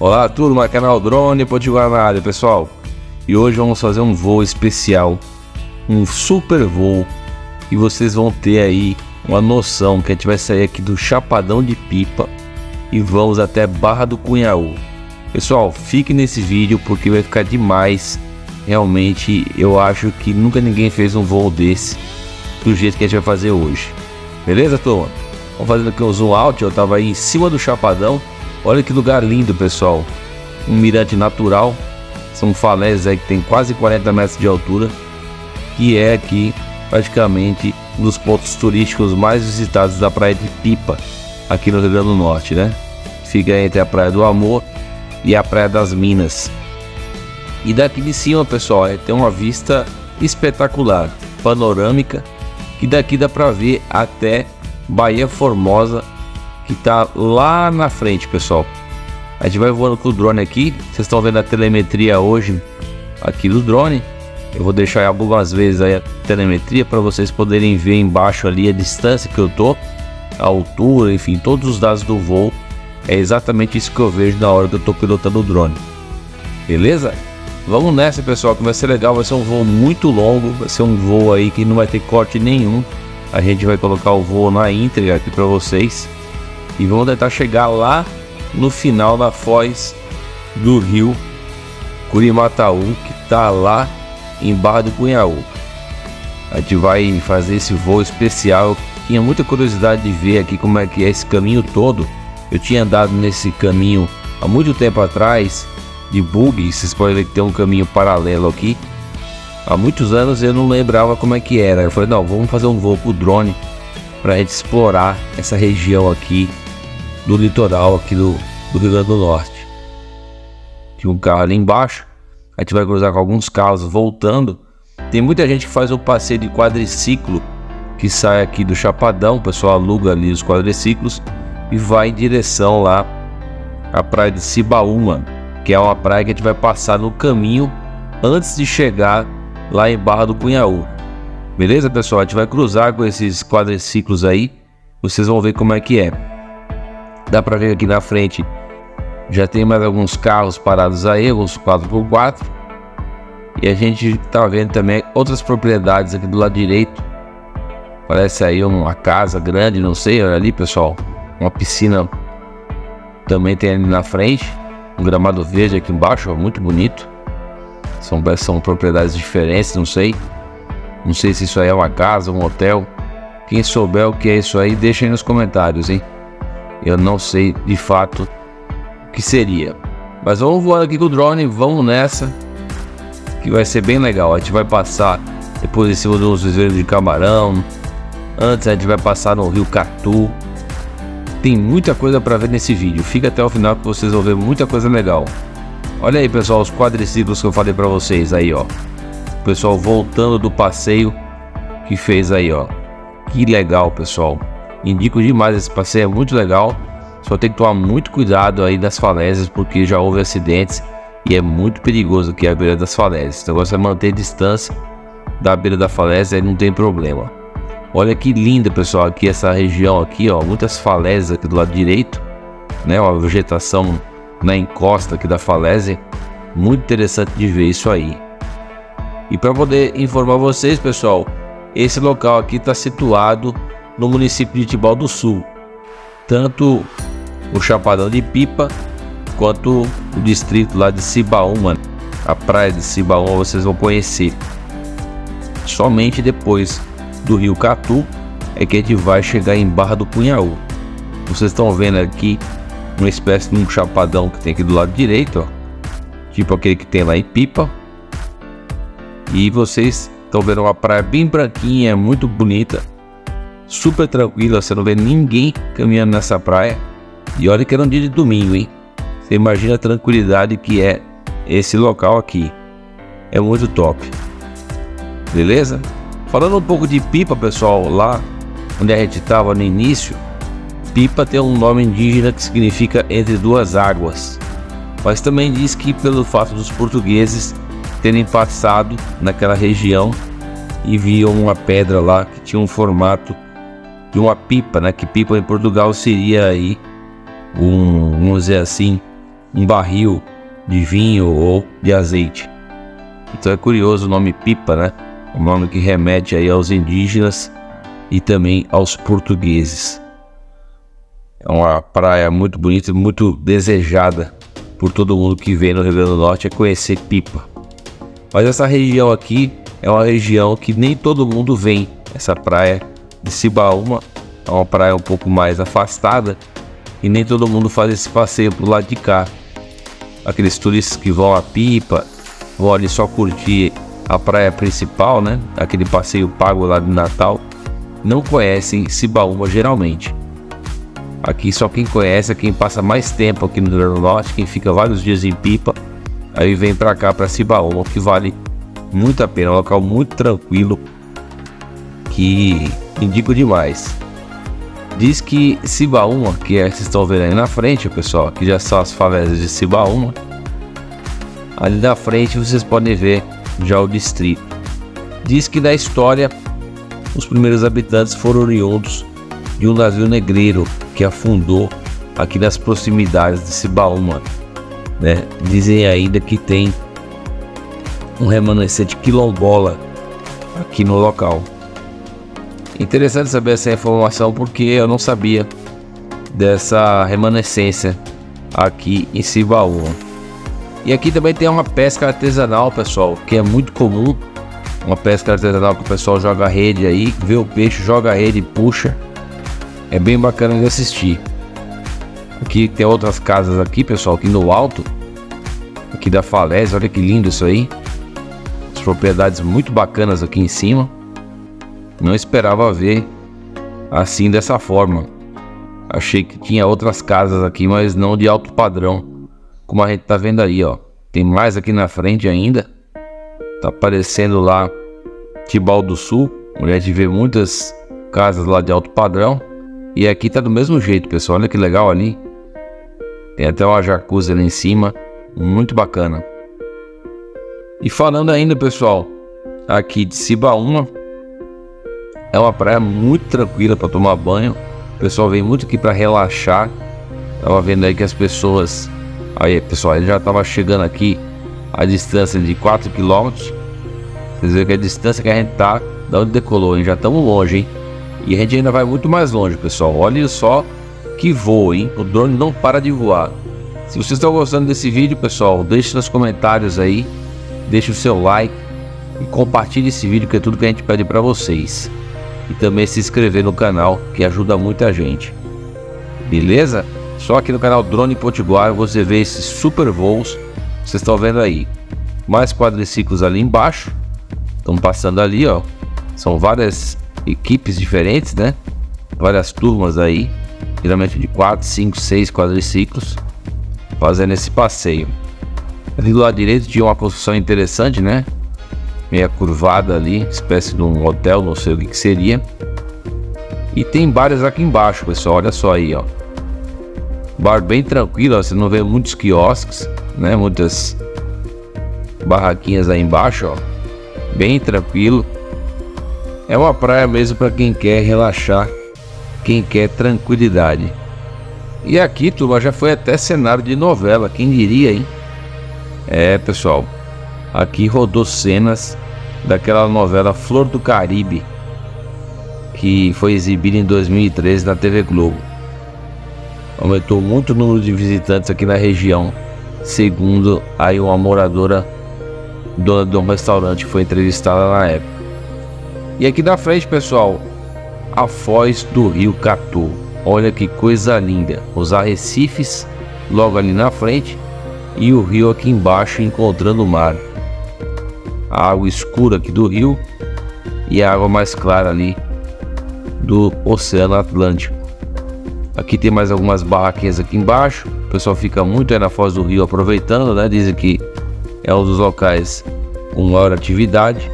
Olá turma, canal Drone Potiguar na área, pessoal. E hoje vamos fazer um voo especial, um super voo, e vocês vão ter aí uma noção que a gente vai sair aqui do Chapadão de Pipa e vamos até Barra do Cunhaú. Pessoal, fique nesse vídeo porque vai ficar demais. Realmente eu acho que nunca ninguém fez um voo desse do jeito que a gente vai fazer hoje. Beleza, turma? Vamos fazendo aqui um zoom out. Eu tava aí em cima do Chapadão. Olha que lugar lindo, pessoal. Um mirante natural. São falésias aí que tem quase 40 metros de altura, que é aqui praticamente um dos pontos turísticos mais visitados da Praia de Pipa, aqui no Rio Grande do Norte, né? Fica entre a Praia do Amor e a Praia das Minas. E daqui de cima, pessoal, tem uma vista espetacular, panorâmica, que daqui dá para ver até Baía Formosa, que tá lá na frente, pessoal. A gente vai voando com o drone aqui. Vocês estão vendo a telemetria hoje aqui do drone. Eu vou deixar algumas vezes aí a telemetria para vocês poderem ver embaixo ali a distância que eu tô, a altura, enfim, todos os dados do voo. É exatamente isso que eu vejo na hora que eu tô pilotando o drone. Beleza? Vamos nessa, pessoal, que vai ser legal. Vai ser um voo muito longo, vai ser um voo aí que não vai ter corte nenhum. A gente vai colocar o voo na íntegra aqui para vocês e vamos tentar chegar lá no final da foz do rio Curimataú, que tá lá em Barra do Cunhaú. A gente vai fazer esse voo especial. Eu tinha muita curiosidade de ver aqui como é que é esse caminho todo. Eu tinha andado nesse caminho há muito tempo atrás de bug. Vocês podem ver que tem um caminho paralelo aqui. Há muitos anos eu não lembrava como é que era. Eu falei, não, vamos fazer um voo com o drone para a gente explorar essa região aqui do litoral aqui do Rio Grande do Norte. Tinha um carro ali embaixo. A gente vai cruzar com alguns carros voltando. Tem muita gente que faz o passeio de quadriciclo, que sai aqui do Chapadão. O pessoal aluga ali os quadriciclos e vai em direção lá à praia de Cibaúma, que é uma praia que a gente vai passar no caminho antes de chegar lá em Barra do Cunhaú. Beleza, pessoal? A gente vai cruzar com esses quadriciclos aí. Vocês vão ver como é que é. Dá pra ver aqui na frente, já tem mais alguns carros parados aí, uns 4x4. E a gente tá vendo também outras propriedades aqui do lado direito. Parece aí uma casa grande, não sei, olha ali, pessoal. Uma piscina também tem ali na frente. Um gramado verde aqui embaixo, ó, muito bonito. São propriedades diferentes, não sei. Não sei se isso aí é uma casa, um hotel. Quem souber o que é isso aí, deixa aí nos comentários, hein? Eu não sei de fato o que seria. Mas vamos voar aqui com o drone, vamos nessa, que vai ser bem legal. A gente vai passar depois em cima dos viveiros de camarão. Antes a gente vai passar no rio Catu. Tem muita coisa para ver nesse vídeo. Fica até o final que vocês vão ver muita coisa legal. Olha aí, pessoal, os quadriciclos que eu falei para vocês aí, ó. O pessoal voltando do passeio que fez aí, ó. Que legal, pessoal. Indico demais esse passeio, é muito legal. Só tem que tomar muito cuidado aí das falésias, porque já houve acidentes e é muito perigoso aqui a beira das falésias. Então você vai manter distância da beira da falésia e não tem problema. Olha que linda, pessoal, aqui essa região aqui, ó, muitas falésias aqui do lado direito, né? Uma vegetação na encosta aqui da falésia. Muito interessante de ver isso aí. E para poder informar vocês, pessoal, esse local aqui está situado no município de Tibau do Sul. Tanto o Chapadão de Pipa quanto o distrito lá de Cibaúma. A praia de Cibaúma vocês vão conhecer. Somente depois do rio Catu é que a gente vai chegar em Barra do Cunhaú. Vocês estão vendo aqui uma espécie de um chapadão que tem aqui do lado direito, ó, tipo aquele que tem lá em Pipa. E vocês estão vendo uma praia bem branquinha, muito bonita, super tranquila. Você não vê ninguém caminhando nessa praia. E olha que era um dia de domingo, hein? Você imagina a tranquilidade que é esse local aqui. É muito top. Beleza? Falando um pouco de Pipa, pessoal, lá onde a gente estava no início, Pipa tem um nome indígena que significa entre duas águas. Mas também diz que pelo fato dos portugueses terem passado naquela região e viam uma pedra lá que tinha um formato de uma pipa, né? Que pipa em Portugal seria aí vamos dizer assim, um barril de vinho ou de azeite. Então é curioso o nome Pipa, né? Um nome que remete aí aos indígenas e também aos portugueses. É uma praia muito bonita e muito desejada por todo mundo que vem no Rio Grande do Norte, é conhecer Pipa. Mas essa região aqui é uma região que nem todo mundo vem. Essa praia de Cibaúma é uma praia um pouco mais afastada e nem todo mundo faz esse passeio pro lado de cá. Aqueles turistas que vão a Pipa, vão ali só curtir a praia principal, né? Aquele passeio pago lá de Natal, não conhecem Cibaúma geralmente. Aqui só quem conhece é quem passa mais tempo aqui no Rio Grande do Norte, quem fica vários dias em Pipa, aí vem pra cá, pra Cibaúma, que vale muito a pena. É um local muito tranquilo, que indico demais. Diz que Cibaúma, que vocês estão vendo aí na frente, pessoal, aqui já são as favelas de Cibaúma. Ali na frente vocês podem ver já o distrito. Diz que na história os primeiros habitantes foram oriundos de um navio negreiro que afundou aqui nas proximidades de Cibaúma, né? Dizem ainda que tem um remanescente quilombola aqui no local. Interessante saber essa informação porque eu não sabia dessa remanescência aqui em Cibaúma. E aqui também tem uma pesca artesanal, pessoal, que é muito comum. Uma pesca artesanal que o pessoal joga a rede aí, vê o peixe, joga a rede e puxa. É bem bacana de assistir. Aqui tem outras casas aqui, pessoal, aqui no alto, aqui da falésia. Olha que lindo isso aí. As propriedades muito bacanas aqui em cima. Não esperava ver assim, dessa forma. Achei que tinha outras casas aqui, mas não de alto padrão, como a gente tá vendo aí, ó. Tem mais aqui na frente ainda. Tá aparecendo lá Tibau do Sul, onde a gente vê muitas casas lá de alto padrão. E aqui tá do mesmo jeito, pessoal. Olha que legal ali. Tem até uma jacuzzi ali em cima, muito bacana. E falando ainda, pessoal, aqui de Cibaúma, é uma praia muito tranquila para tomar banho. O pessoal vem muito aqui para relaxar. Tava vendo aí que as pessoas... Aí, pessoal, ele já tava chegando aqui a distância de 4 km. Vocês veem que a distância que a gente tá, da onde decolou, hein? Já estamos longe, hein? E a gente ainda vai muito mais longe, pessoal. Olha só que voo, hein? O drone não para de voar. Se vocês estão gostando desse vídeo, pessoal, deixe nos comentários aí. Deixe o seu like e compartilhe esse vídeo, que é tudo que a gente pede para vocês. E também se inscrever no canal, que ajuda muita gente. Beleza? Só aqui no canal Drone Potiguar você vê esses super voos. Vocês estão vendo aí. Mais quadriciclos ali embaixo. Estão passando ali, ó. São várias equipes diferentes, né? Várias turmas aí. Geralmente de 4, 5, 6 quadriciclos fazendo esse passeio. Ali do lado direito tinha uma construção interessante, né? Meia curvada ali, espécie de um hotel, não sei o que seria. E tem bares aqui embaixo, pessoal, olha só aí, ó. Bar bem tranquilo, ó. Você não vê muitos quiosques, né? Muitas barraquinhas aí embaixo, ó. Bem tranquilo. É uma praia mesmo para quem quer relaxar, quem quer tranquilidade. E aqui, turma, já foi até cenário de novela, quem diria, hein? É, pessoal, aqui rodou cenas daquela novela Flor do Caribe, que foi exibida em 2013 na TV Globo. Aumentou muito o número de visitantes aqui na região, segundo aí uma moradora, dona de um restaurante que foi entrevistada na época. E aqui na frente, pessoal, a foz do rio Catu. Olha que coisa linda, os arrecifes logo ali na frente e o rio aqui embaixo encontrando o mar. A água escura aqui do rio e a água mais clara ali do Oceano Atlântico. Aqui tem mais algumas barraquinhas aqui embaixo. O pessoal fica muito aí na foz do rio aproveitando, né? Dizem que é um dos locais com maior atividade.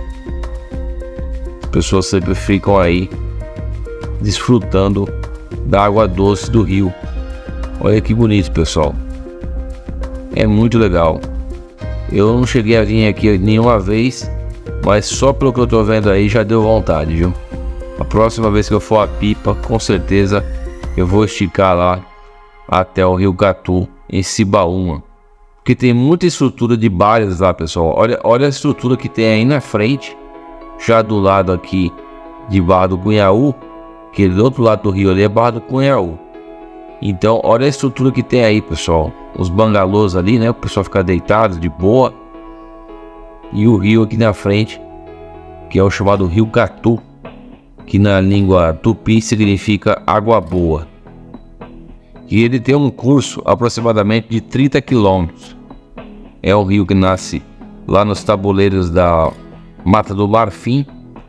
As pessoas sempre ficam aí desfrutando da água doce do rio. Olha que bonito, pessoal. É muito legal. Eu não cheguei a vir aqui nenhuma vez, mas só pelo que eu tô vendo aí já deu vontade, viu? A próxima vez que eu for a Pipa, com certeza eu vou esticar lá até o rio Catu, em Cibaúma. porque tem muita estrutura de bares lá, pessoal. Olha a estrutura que tem aí na frente, já do lado aqui de Barra do Cunhaú, que do outro lado do rio ali é Barra do Cunhaú. Então olha a estrutura que tem aí, pessoal. Os bangalôs ali, né, o pessoal fica deitado de boa. E o rio aqui na frente, que é o chamado Rio Catu, que na língua tupi significa água boa. E ele tem um curso aproximadamente de 30 quilômetros. É o rio que nasce lá nos tabuleiros da Mata do Marfim,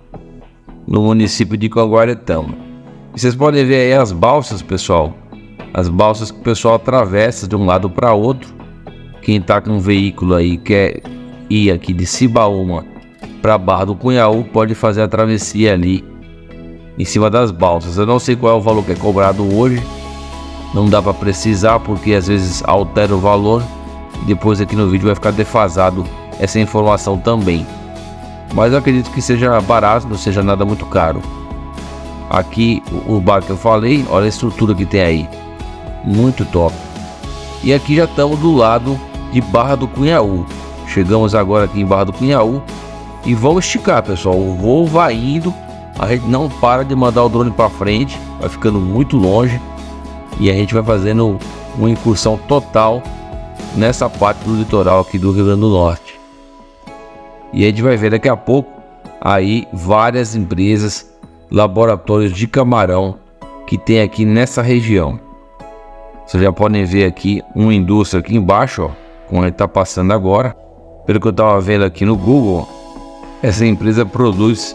no município de Conguaretama. E vocês podem ver aí as balsas, pessoal. As balsas que o pessoal atravessa de um lado para outro. Quem está com um veículo aí quer ir aqui de Cibaúma para Barra do Cunhaú, pode fazer a travessia ali em cima das balsas. Eu não sei qual é o valor que é cobrado hoje. Não dá para precisar, porque às vezes altera o valor. Depois aqui no vídeo vai ficar defasado essa informação também. Mas eu acredito que seja barato, não seja nada muito caro. Aqui o bar que eu falei, olha a estrutura que tem aí. Muito top. E aqui já estamos do lado de Barra do Cunhaú. Chegamos agora aqui em Barra do Cunhaú. E vamos esticar, pessoal. O voo vai indo. A gente não para de mandar o drone para frente. Vai ficando muito longe. E a gente vai fazendo uma incursão total nessa parte do litoral aqui do Rio Grande do Norte. E a gente vai ver daqui a pouco aí várias empresas, laboratórios de camarão que tem aqui nessa região. Vocês já podem ver aqui uma indústria aqui embaixo, ó, como ele está passando agora. Pelo que eu estava vendo aqui no Google, essa empresa produz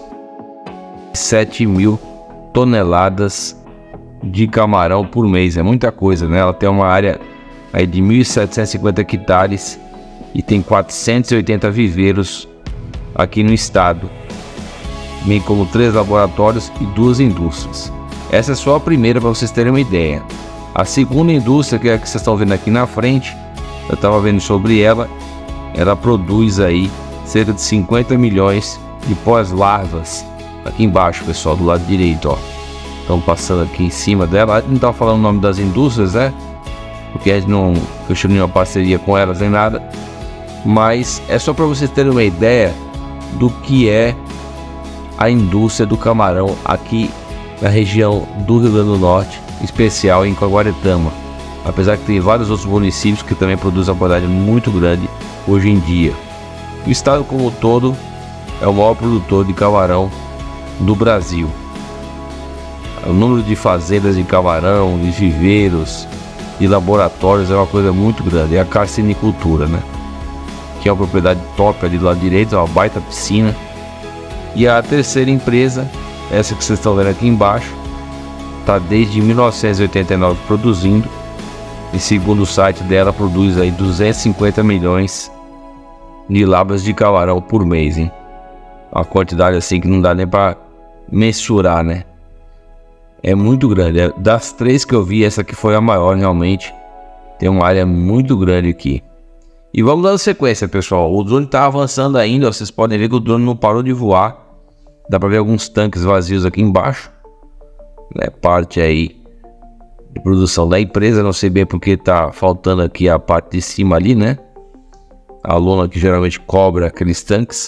7.000 toneladas de camarão por mês. É muita coisa, né? Ela tem uma área aí de 1.750 hectares e tem 480 viveiros aqui no estado, bem como 3 laboratórios e 2 indústrias. Essa é só a primeira, para vocês terem uma ideia. A segunda indústria, que é a que vocês estão vendo aqui na frente, eu estava vendo sobre ela. Ela produz aí cerca de 50 milhões de pós-larvas. Aqui embaixo, pessoal, do lado direito, ó. Estão passando aqui em cima dela. A gente não está falando o nome das indústrias, né? Porque a gente não fechou nenhuma parceria com elas nem nada. Mas é só para vocês terem uma ideia do que é a indústria do camarão aqui na região do Rio Grande do Norte, em especial em Conguaretama. Apesar que tem vários outros municípios que também produzem uma quantidade muito grande hoje em dia. O estado como um todo é o maior produtor de camarão do Brasil. O número de fazendas de camarão, de viveiros, de laboratórios é uma coisa muito grande. É a carcinicultura, né? Que é uma propriedade top ali do lado direito, é uma baita piscina. E a terceira empresa, essa que vocês estão vendo aqui embaixo, está desde 1989 produzindo. E segundo o site dela, produz aí 250 milhões de labras de camarão por mês, hein? Uma quantidade assim que não dá nem para mensurar, né? É muito grande. Das 3 que eu vi, essa aqui foi a maior realmente. Tem uma área muito grande aqui. E vamos dando sequência, pessoal. O drone está avançando ainda. Vocês podem ver que o drone não parou de voar. Dá para ver alguns tanques vazios aqui embaixo. É parte aí de produção da empresa. Não sei bem porque está faltando aqui a parte de cima ali, né? A lona que geralmente cobre aqueles tanques.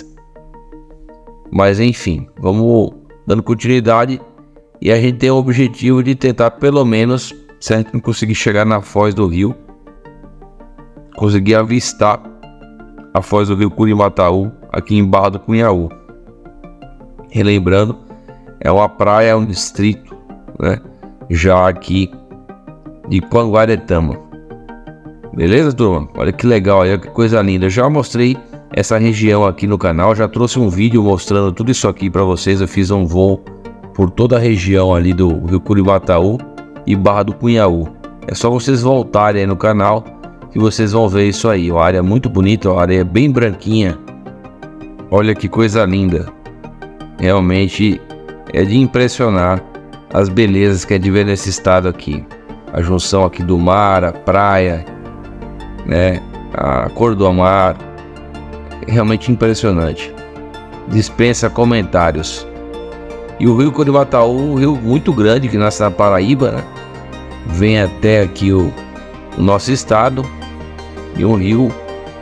Mas enfim, vamos dando continuidade. E a gente tem o objetivo de tentar, pelo menos, se a gente não conseguir chegar na foz do rio, conseguir avistar a foz do rio Curimataú aqui em Barra do Cunhaú. Relembrando, é uma praia, é um distrito, né, já aqui de Conguaretama. Beleza, turma? Olha que legal, olha que coisa linda. Eu já mostrei essa região aqui no canal, já trouxe um vídeo mostrando tudo isso aqui para vocês. Eu fiz um voo por toda a região ali do rio Curimataú e Barra do Cunhaú. É só vocês voltarem aí no canal que vocês vão ver isso aí. Uma área muito bonita, uma área bem branquinha. Olha que coisa linda. Realmente é de impressionar as belezas que é de ver nesse estado aqui. A junção aqui do mar, a praia, né, a cor do mar. É realmente impressionante. Dispensa comentários. E o rio Curimataú, um rio muito grande que nasce na Paraíba, né? Vem até aqui o nosso estado. E um rio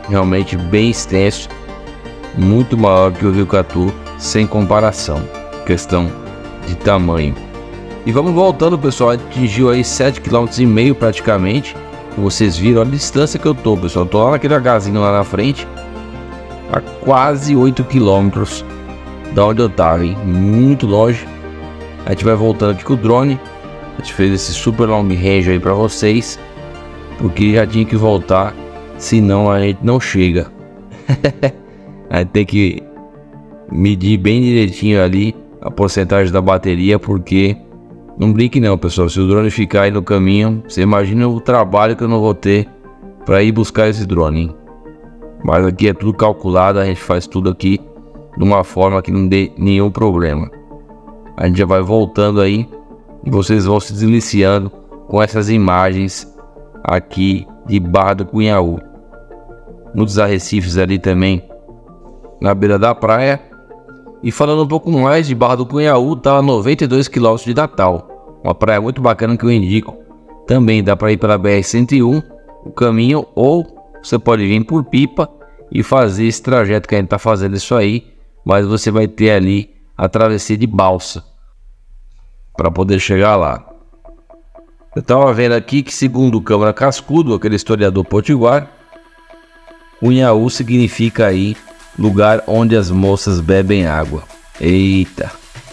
realmente bem extenso, muito maior que o Rio Catu, sem comparação, questão de tamanho. E vamos voltando, pessoal, atingiu aí 7,5 km praticamente. Como vocês viram, olha a distância que eu tô, pessoal. Eu tô lá naquele agazinho lá na frente, a quase 8 km da onde eu tava, hein? Muito longe. A gente vai voltando aqui com o drone. A gente fez esse super long range aí pra vocês, porque já tinha que voltar, senão a gente não chega. A gente tem que medir bem direitinho ali a porcentagem da bateria, porque não brinque não, pessoal. Se o drone ficar aí no caminho, você imagina o trabalho que eu não vou ter para ir buscar esse drone, hein? Mas aqui é tudo calculado, a gente faz tudo aqui de uma forma que não dê nenhum problema. A gente já vai voltando aí e vocês vão se deliciando com essas imagens aqui de Barra do Cunhaú. Muitos arrecifes ali também na beira da praia. E falando um pouco mais de Barra do Cunhaú, tá a 92 km de Natal, uma praia muito bacana que eu indico. Também dá para ir pela BR-101, o caminho, ou você pode vir por Pipa e fazer esse trajeto que a gente tá fazendo isso aí, mas você vai ter ali a travessia de balsa para poder chegar lá. Eu tava vendo aqui que, segundo o Câmara Cascudo, aquele historiador potiguar, Cunhaú significa aí lugar onde as moças bebem água. Eita!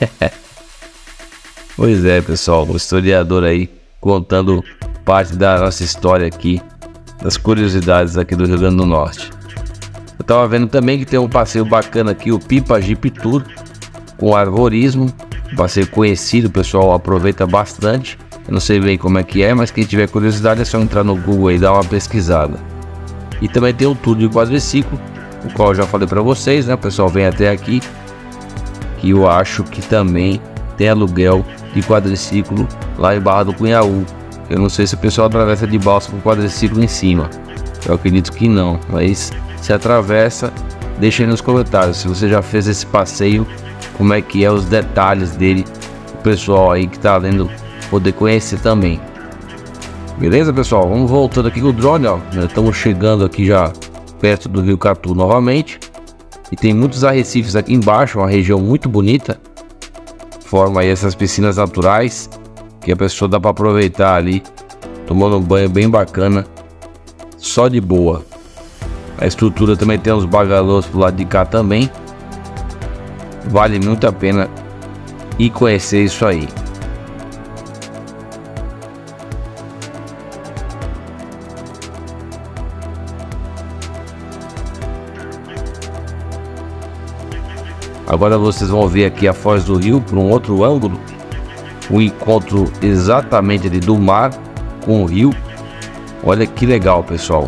Pois é, pessoal, o historiador aí contando parte da nossa história aqui, das curiosidades aqui do Rio Grande do Norte. Eu tava vendo também que tem um passeio bacana aqui, o Pipa Jeep Tour, com arborismo. Um passeio conhecido, o pessoal aproveita bastante. Eu não sei bem como é que é, mas quem tiver curiosidade é só entrar no Google e dar uma pesquisada. E também tem o tour de quadriciclo, o qual eu já falei para vocês, né? O pessoal vem até aqui, que eu acho que também tem aluguel de quadriciclo lá em Barra do Cunhaú. Eu não sei se o pessoal atravessa de balsa com quadriciclo em cima. Eu acredito que não, mas se atravessa, deixa aí nos comentários se você já fez esse passeio, como é que é, os detalhes dele, o pessoal aí que tá lendo poder conhecer também. Beleza, pessoal? Vamos voltando aqui com o drone, ó. Estamos chegando aqui já perto do Rio Catu novamente. E tem muitos arrecifes aqui embaixo, uma região muito bonita. Forma aí essas piscinas naturais, que a pessoa dá para aproveitar ali, tomando um banho bem bacana, só de boa. A estrutura também tem uns bagalôs pro lado de cá também. Vale muito a pena ir conhecer isso aí. Agora vocês vão ver aqui a Foz do Rio por um outro ângulo. O encontro exatamente ali do mar com o rio. Olha que legal, pessoal.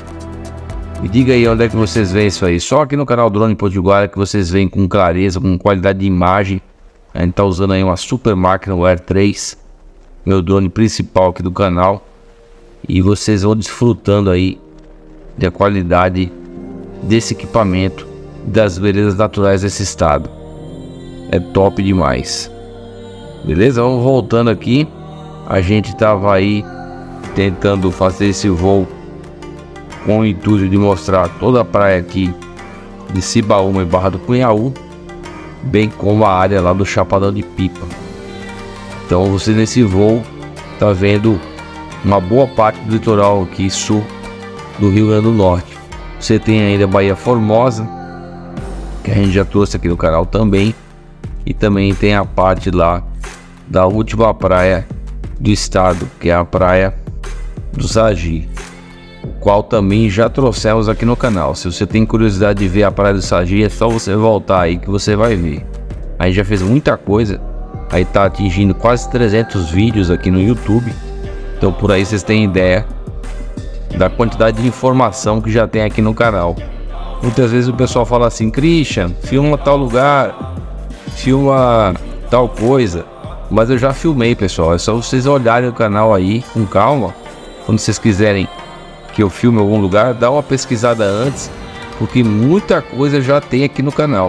Me diga aí onde é que vocês veem isso aí. Só aqui no canal Drone Potiguar que vocês veem com clareza, com qualidade de imagem. A gente tá usando aí uma super máquina, o Air 3, meu drone principal aqui do canal. E vocês vão desfrutando aí da qualidade desse equipamento, das belezas naturais desse estado. É top demais. Beleza? Vamos voltando aqui. A gente tava aí tentando fazer esse voo com o intuito de mostrar toda a praia aqui de Cibaúma e Barra do Cunhaú, bem como a área lá do Chapadão de Pipa. Então você nesse voo tá vendo uma boa parte do litoral aqui sul do Rio Grande do Norte. Você tem ainda a Baía Formosa, que a gente já trouxe aqui no canal também, e também tem a parte lá da última praia do estado, que é a praia do Sagi, o qual também já trouxemos aqui no canal. Se você tem curiosidade de ver a praia do Sagi, é só você voltar aí que você vai ver. A gente já fez muita coisa, aí tá atingindo quase 300 vídeos aqui no YouTube, então por aí vocês têm ideia da quantidade de informação que já tem aqui no canal. Muitas vezes o pessoal fala assim: Christian, filma tal lugar, filma tal coisa. Mas eu já filmei, pessoal. É só vocês olharem o canal aí com calma. Quando vocês quiserem que eu filme algum lugar, dá uma pesquisada antes, porque muita coisa já tem aqui no canal.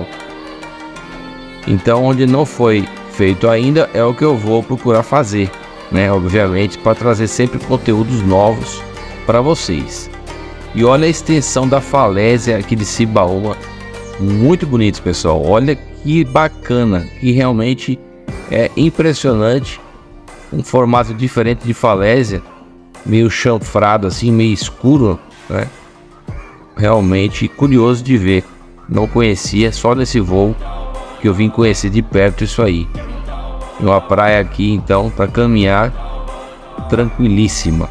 Então onde não foi feito ainda é o que eu vou procurar fazer, né? Obviamente, para trazer sempre conteúdos novos para vocês. E olha a extensão da falésia aqui de Cibaúma, muito bonito, pessoal. Olha que bacana, que realmente é impressionante, um formato diferente de falésia, meio chanfrado assim, meio escuro, né? Realmente curioso de ver. Não conhecia, só nesse voo que eu vim conhecer de perto isso aí. Uma praia aqui então para caminhar tranquilíssima.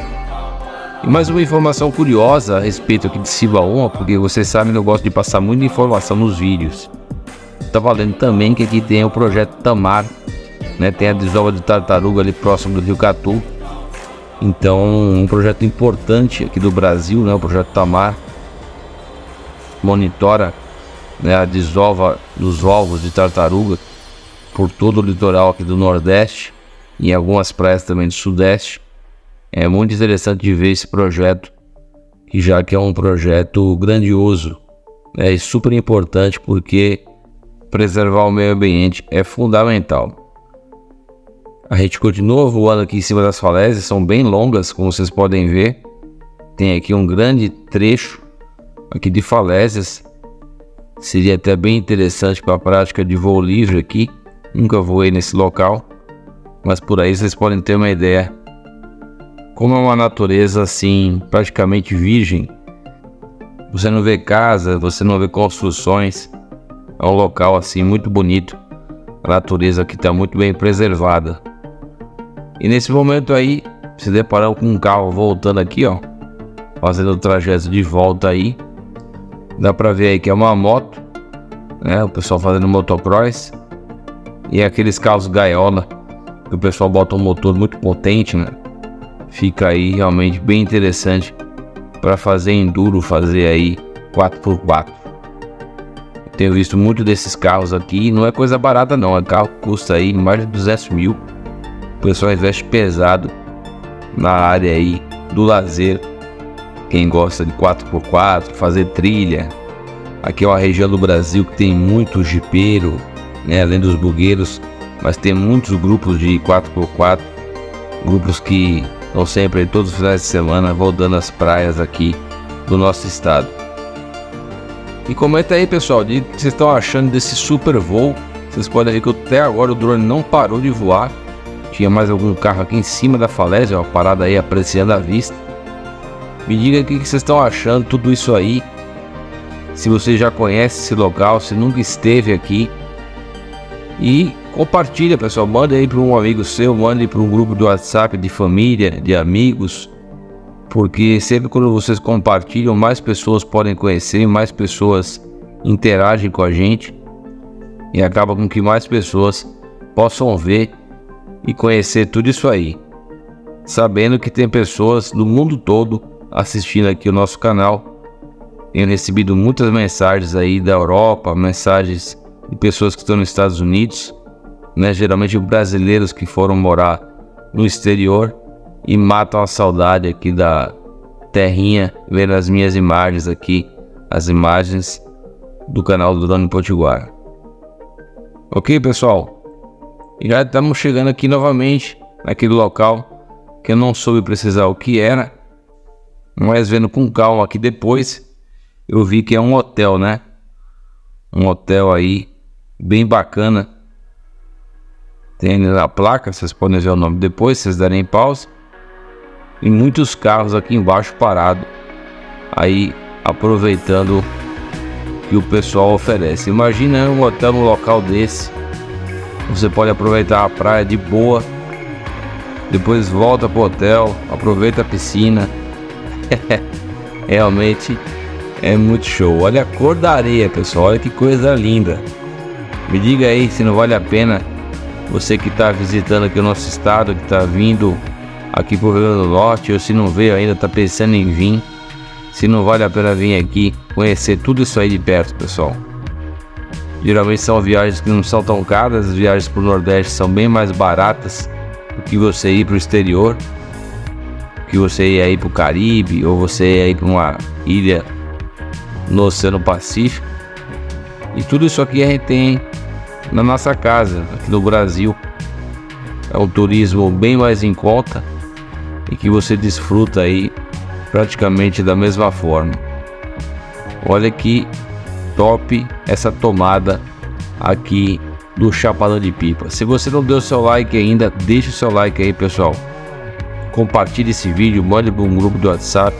E mais uma informação curiosa a respeito aqui de Cibaúma, porque vocês sabem que eu gosto de passar muita informação nos vídeos. Tá valendo também que aqui tem o projeto Tamar, né? Tem a desova de tartaruga ali próximo do Rio Catu. Então, um projeto importante aqui do Brasil, né? O projeto Tamar monitora, né, a desova dos ovos de tartaruga por todo o litoral aqui do Nordeste e em algumas praias também do Sudeste. É muito interessante de ver esse projeto, já que é um projeto grandioso, né, e super importante, porque preservar o meio ambiente é fundamental. A gente continua voando aqui em cima das falésias, são bem longas, como vocês podem ver. Tem aqui um grande trecho aqui de falésias. Seria até bem interessante para a prática de voo livre aqui. Nunca voei nesse local, mas por aí vocês podem ter uma ideia. Como é uma natureza assim, praticamente virgem, você não vê casa, você não vê construções. É um local assim muito bonito. A natureza aqui está muito bem preservada. E nesse momento aí, se deparou com um carro voltando aqui, ó, fazendo o trajeto de volta aí. Dá pra ver aí que é uma moto, né? O pessoal fazendo motocross. E aqueles carros gaiola, que o pessoal bota um motor muito potente, né? Fica aí realmente bem interessante para fazer enduro, fazer aí 4x4. Tenho visto muito desses carros aqui, não é coisa barata não, é carro que custa aí mais de 200 mil. O pessoal investe pesado na área aí do lazer. Quem gosta de 4x4, fazer trilha. Aqui é uma região do Brasil que tem muito jipeiro, né? Além dos bugueiros, mas tem muitos grupos de 4x4, grupos que estão sempre todos os finais de semana rodando as praias aqui do nosso estado. E comenta aí, pessoal, o que vocês estão achando desse super voo. Vocês podem ver que até agora o drone não parou de voar. Tinha mais algum carro aqui em cima da falésia, ó, parado aí apreciando a vista. Me diga o que vocês estão achando tudo isso aí. Se você já conhece esse local, se nunca esteve aqui. E compartilha, pessoal, manda aí para um amigo seu, manda para um grupo do WhatsApp de família, de amigos. Porque sempre quando vocês compartilham, mais pessoas podem conhecer, mais pessoas interagem com a gente. E acaba com que mais pessoas possam ver e conhecer tudo isso aí. Sabendo que tem pessoas do mundo todo assistindo aqui o nosso canal. Tenho recebido muitas mensagens aí da Europa, mensagens de pessoas que estão nos Estados Unidos, né? Geralmente brasileiros que foram morar no exterior e matam a saudade aqui da terrinha, vendo as minhas imagens aqui, as imagens do canal do Drone Potiguar. Ok, pessoal? E já estamos chegando aqui novamente naquele local que eu não soube precisar o que era, mas vendo com calma aqui depois, eu vi que é um hotel, né? Um hotel aí, bem bacana. Tem na placa, vocês podem ver o nome depois, se vocês derem pause. E muitos carros aqui embaixo parados, aí aproveitando o que o pessoal oferece. Imagina um hotel num local desse. Você pode aproveitar a praia de boa, depois volta pro hotel, aproveita a piscina. Realmente é muito show. Olha a cor da areia, pessoal, olha que coisa linda. Me diga aí se não vale a pena, você que está visitando aqui o nosso estado, que está vindo aqui pro Rio Grande do Norte, ou se não veio ainda, está pensando em vir, se não vale a pena vir aqui conhecer tudo isso aí de perto, pessoal. Geralmente são viagens que não são tão caras, as viagens para o Nordeste são bem mais baratas do que você ir para o exterior, que você ir aí para o Caribe, ou você ir aí para uma ilha no Oceano Pacífico. E tudo isso aqui a gente tem na nossa casa, aqui no Brasil. É um turismo bem mais em conta e que você desfruta aí praticamente da mesma forma. Olha que top essa tomada aqui do Chapadão de Pipa. Se você não deu seu like ainda, deixa o seu like aí, pessoal. Compartilhe esse vídeo, mande para um grupo do WhatsApp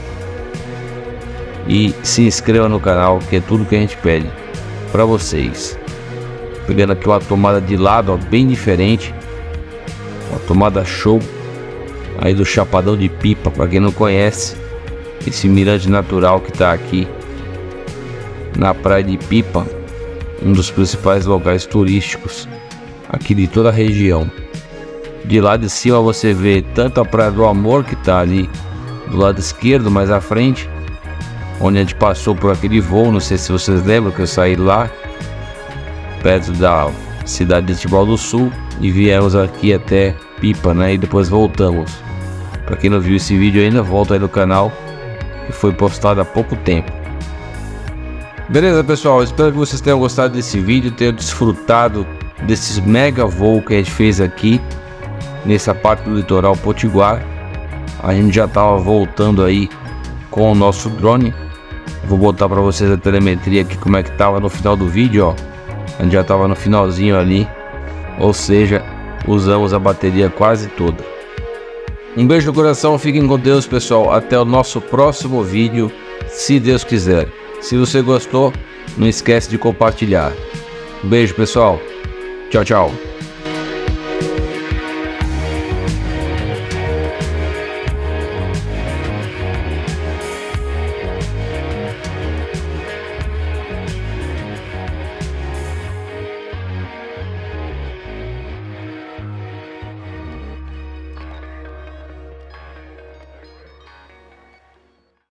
e se inscreva no canal, que é tudo que a gente pede para vocês. Pegando aqui uma tomada de lado, ó, bem diferente, uma tomada show aí do Chapadão de Pipa. Para quem não conhece, esse mirante natural que está aqui na praia de Pipa, um dos principais locais turísticos aqui de toda a região. De lá de cima você vê tanto a Praia do Amor, que está ali do lado esquerdo, mais à frente, onde a gente passou por aquele voo. Não sei se vocês lembram que eu saí lá perto da cidade de Tibau do Sul e viemos aqui até Pipa, né? E depois voltamos. Para quem não viu esse vídeo ainda, volta aí no canal, que foi postado há pouco tempo. Beleza, pessoal? Espero que vocês tenham gostado desse vídeo, tenham desfrutado desses mega voo que a gente fez aqui nessa parte do litoral potiguar. A gente já estava voltando aí com o nosso drone. Vou botar para vocês a telemetria aqui, como é que estava no final do vídeo, ó. A gente já estava no finalzinho ali, ou seja, usamos a bateria quase toda. Um beijo no coração, fiquem com Deus, pessoal. Até o nosso próximo vídeo, se Deus quiser. Se você gostou, não esquece de compartilhar. Um beijo, pessoal. Tchau, tchau.